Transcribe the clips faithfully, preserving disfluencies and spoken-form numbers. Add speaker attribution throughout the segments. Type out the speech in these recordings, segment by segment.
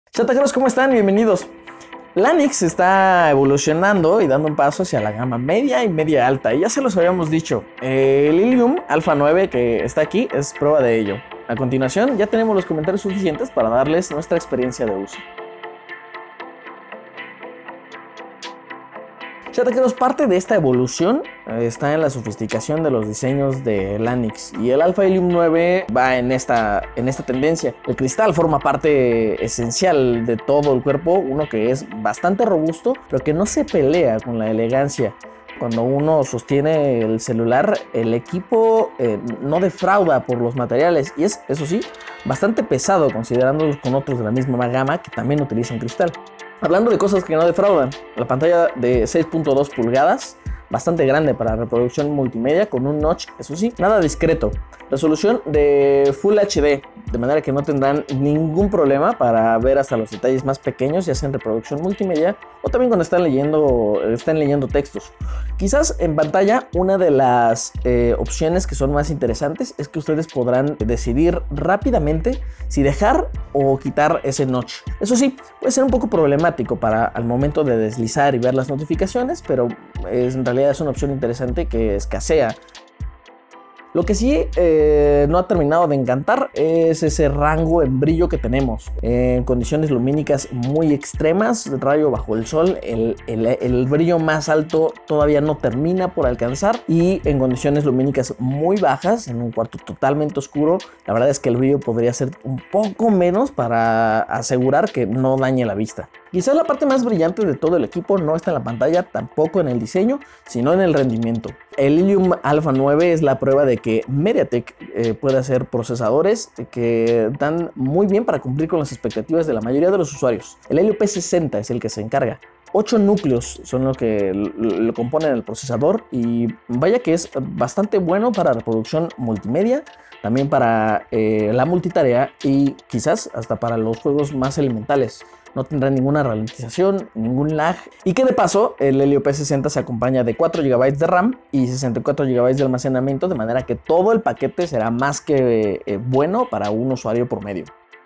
Speaker 1: Chatajeros, ¿cómo están? Bienvenidos. Lanix está evolucionando y dando un paso hacia la gama media y media alta. Y ya se los habíamos dicho, el Ilium Alpha nueve que está aquí es prueba de ello. A continuación ya tenemos los comentarios suficientes para darles nuestra experiencia de uso. Chataqueros, parte de esta evolución eh, está en la sofisticación de los diseños de Lanix, y el Alpha Ilium nueve va en esta, en esta tendencia. El cristal forma parte esencial de todo el cuerpo, uno que es bastante robusto, pero que no se pelea con la elegancia. Cuando uno sostiene el celular, el equipo eh, no defrauda por los materiales, y es, eso sí, bastante pesado considerándolos con otros de la misma gama que también utilizan cristal. Hablando de cosas que no defraudan, la pantalla de seis punto dos pulgadas, bastante grande para reproducción multimedia, con un notch, eso sí, nada discreto. Resolución de Full H D, de manera que no tendrán ningún problema para ver hasta los detalles más pequeños, ya sea en reproducción multimedia o también cuando están leyendo, están leyendo textos. Quizás en pantalla una de las eh, opciones que son más interesantes es que ustedes podrán decidir rápidamente si dejar o quitar ese notch. Eso sí, puede ser un poco problemático para al momento de deslizar y ver las notificaciones, pero es, en realidad es una opción interesante que escasea. Lo que sí eh, no ha terminado de encantar es ese rango en brillo que tenemos. En condiciones lumínicas muy extremas, rayo bajo el sol, el, el, el brillo más alto todavía no termina por alcanzar, y en condiciones lumínicas muy bajas, en un cuarto totalmente oscuro, la verdad es que el brillo podría ser un poco menos para asegurar que no dañe la vista. Quizás la parte más brillante de todo el equipo no está en la pantalla, tampoco en el diseño, sino en el rendimiento. El Ilium Alpha nueve es la prueba de que MediaTek eh, puede hacer procesadores que dan muy bien para cumplir con las expectativas de la mayoría de los usuarios. El Helio P sesenta es el que se encarga. Ocho núcleos son los que lo componen el procesador, y vaya que es bastante bueno para reproducción multimedia, también para eh, la multitarea y quizás hasta para los juegos más elementales. No tendrá ninguna ralentización, ningún lag, y que de paso el Helio P sesenta se acompaña de cuatro gigabytes de RAM y sesenta y cuatro gigabytes de almacenamiento, de manera que todo el paquete será más que eh, bueno para un usuario promedio.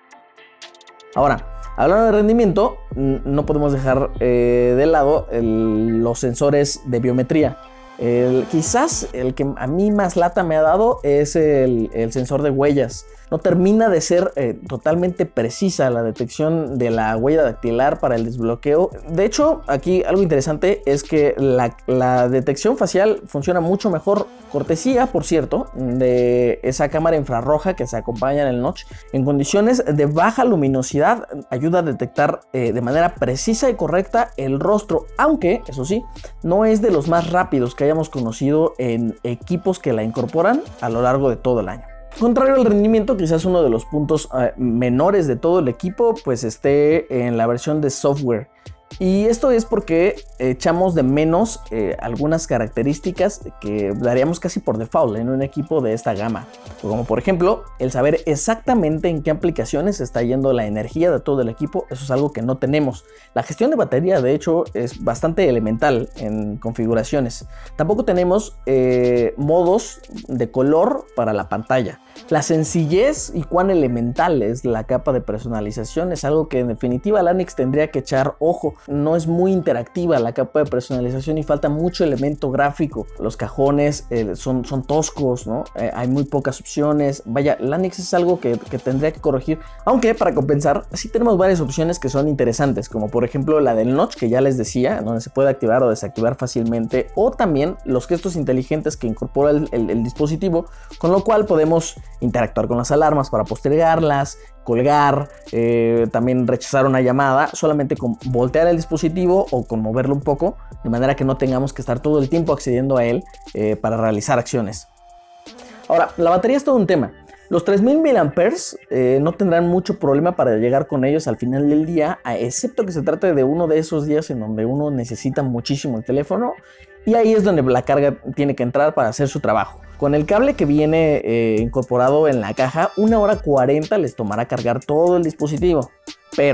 Speaker 1: Ahora, hablando de rendimiento, no podemos dejar eh, de lado el, los sensores de biometría. El, quizás el que a mí más lata me ha dado es el, el sensor de huellas. No termina de ser eh, totalmente precisa la detección de la huella dactilar para el desbloqueo. De hecho, aquí algo interesante es que la, la detección facial funciona mucho mejor, cortesía, por cierto, de esa cámara infrarroja que se acompaña en el notch. En condiciones de baja luminosidad ayuda a detectar eh, de manera precisa y correcta el rostro, aunque, eso sí, no es de los más rápidos que hayamos conocido en equipos que la incorporan a lo largo de todo el año. Contrario al rendimiento, quizás uno de los puntos eh, menores de todo el equipo pues esté en la versión de software. Y esto es porque echamos de menos eh, algunas características que daríamos casi por default en un equipo de esta gama. Como por ejemplo, el saber exactamente en qué aplicaciones está yendo la energía de todo el equipo. Eso es algo que no tenemos. La gestión de batería, de hecho, es bastante elemental en configuraciones. Tampoco tenemos eh, modos de color para la pantalla. La sencillez y cuán elemental es la capa de personalización es algo que en definitiva Lanix tendría que echar ojo. No es muy interactiva la capa de personalización y falta mucho elemento gráfico. Los cajones eh, son, son toscos, ¿no? Eh, hay muy pocas opciones. Vaya, Lanix es algo que, que tendría que corregir. Aunque para compensar, sí tenemos varias opciones que son interesantes, como por ejemplo la del notch que ya les decía, donde se puede activar o desactivar fácilmente, o también los gestos inteligentes que incorpora el, el, el dispositivo, con lo cual podemos interactuar con las alarmas para postergarlas, colgar, eh, también rechazar una llamada solamente con voltear el dispositivo o con moverlo un poco, de manera que no tengamos que estar todo el tiempo accediendo a él eh, para realizar acciones. Ahora, la batería es todo un tema. Los tres mil miliamperios hora eh, no tendrán mucho problema para llegar con ellos al final del día, excepto que se trate de uno de esos días en donde uno necesita muchísimo el teléfono, y ahí es donde la carga tiene que entrar para hacer su trabajo. Con el cable que viene eh, incorporado en la caja, una hora cuarenta les tomará cargar todo el dispositivo. Pero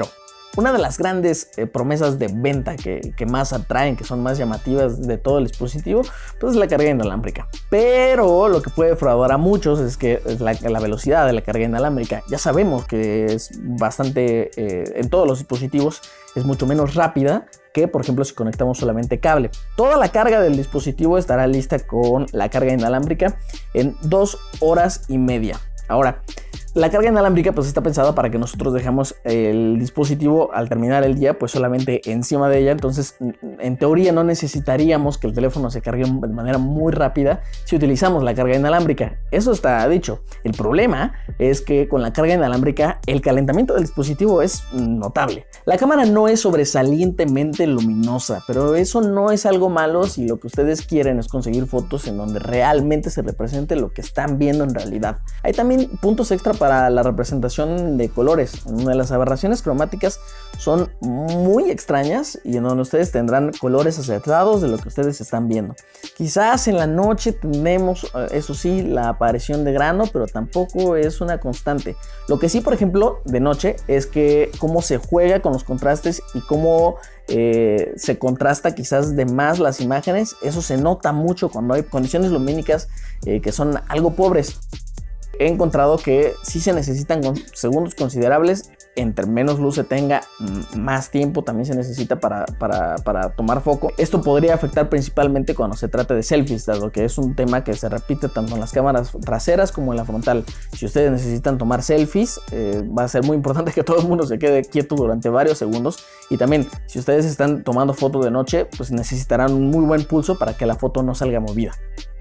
Speaker 1: Una de las grandes eh, promesas de venta que, que más atraen, que son más llamativas de todo el dispositivo, pues es la carga inalámbrica. Pero lo que puede defraudar a muchos es que es la, la velocidad de la carga inalámbrica. Ya sabemos que es bastante, eh, en todos los dispositivos, es mucho menos rápida que, por ejemplo, si conectamos solamente cable. Toda la carga del dispositivo estará lista con la carga inalámbrica en dos horas y media. Ahora, la carga inalámbrica pues está pensada para que nosotros dejamos el dispositivo al terminar el día pues solamente encima de ella. Entonces, en teoría no necesitaríamos que el teléfono se cargue de manera muy rápida si utilizamos la carga inalámbrica. Eso está dicho. El problema es que con la carga inalámbrica el calentamiento del dispositivo es notable. La cámara no es sobresalientemente luminosa, pero eso no es algo malo si lo que ustedes quieren es conseguir fotos en donde realmente se represente lo que están viendo en realidad. Hay también puntos extra para la representación de colores. Una de las aberraciones cromáticas son muy extrañas y en donde ustedes tendrán colores acertados de lo que ustedes están viendo. Quizás en la noche tenemos, eso sí, la aparición de grano, pero tampoco es una constante. Lo que sí, por ejemplo, de noche es que cómo se juega con los contrastes y cómo eh, se contrasta quizás de más las imágenes. Eso se nota mucho cuando hay condiciones lumínicas eh, que son algo pobres. He encontrado que sí se necesitan segundos considerables. Entre menos luz se tenga, más tiempo también se necesita para, para, para tomar foco. Esto podría afectar principalmente cuando se trate de selfies, dado que es un tema que se repite tanto en las cámaras traseras como en la frontal. Si ustedes necesitan tomar selfies, eh, va a ser muy importante que todo el mundo se quede quieto durante varios segundos. Y también, si ustedes están tomando foto de noche, pues necesitarán un muy buen pulso para que la foto no salga movida.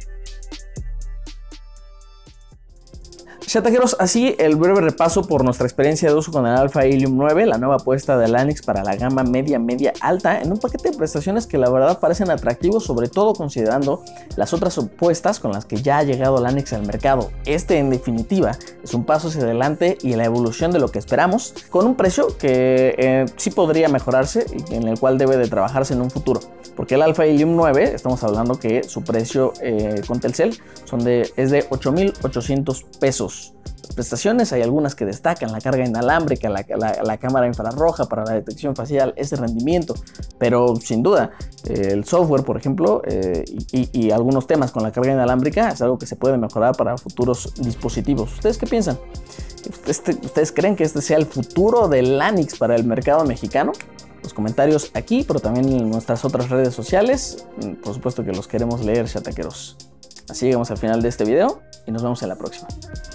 Speaker 1: Chataqueros, así el breve repaso por nuestra experiencia de uso con el Alpha Helium nueve, la nueva apuesta de Lanix para la gama media, media alta, en un paquete de prestaciones que la verdad parecen atractivos, sobre todo considerando las otras apuestas con las que ya ha llegado Lanix al mercado. Este, en definitiva, es un paso hacia adelante y la evolución de lo que esperamos, con un precio que eh, sí podría mejorarse y en el cual debe de trabajarse en un futuro. Porque el Alpha Helium nueve, estamos hablando que su precio eh, con Telcel son de, es de ocho mil ochocientos pesos. Las prestaciones, hay algunas que destacan: la carga inalámbrica, la, la, la cámara infrarroja para la detección facial, ese rendimiento, pero sin duda eh, el software, por ejemplo, eh, y, y algunos temas con la carga inalámbrica es algo que se puede mejorar para futuros dispositivos. ¿Ustedes qué piensan? ¿Ustedes, ¿Ustedes creen que este sea el futuro de Lanix para el mercado mexicano? Los comentarios aquí, pero también en nuestras otras redes sociales. Por supuesto que los queremos leer, chataqueros. Así llegamos al final de este video y nos vemos en la próxima.